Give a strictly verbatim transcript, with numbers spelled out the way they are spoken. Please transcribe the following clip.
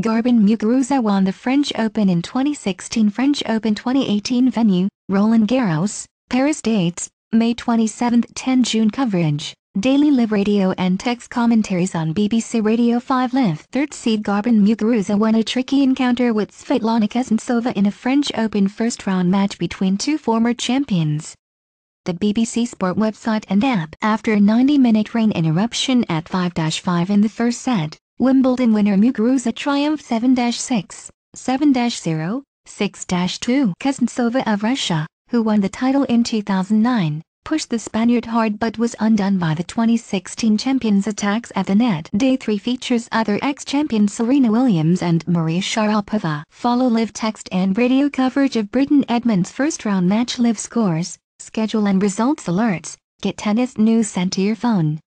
Garbine Muguruza won the French Open in twenty sixteen. French Open twenty eighteen venue, Roland Garros, Paris. Dates, May twenty-seventh to tenth June. Coverage, Daily Live Radio and text commentaries on B B C Radio five Live. Third seed Garbine Muguruza won a tricky encounter with Svetlana Kuznetsova in a French Open first-round match between two former champions. The B B C Sport website and app. After a ninety minute rain interruption at five five in the first set, Wimbledon winner Muguruza triumphed seven six, seven zero, six two. Kuznetsova of Russia, who won the title in two thousand nine, pushed the Spaniard hard but was undone by the twenty sixteen champion's attacks at the net. Day three features other ex-champions Serena Williams and Maria Sharapova. Follow live text and radio coverage of Britton Edmonds' first-round match. Live scores, schedule and results alerts. Get tennis news sent to your phone.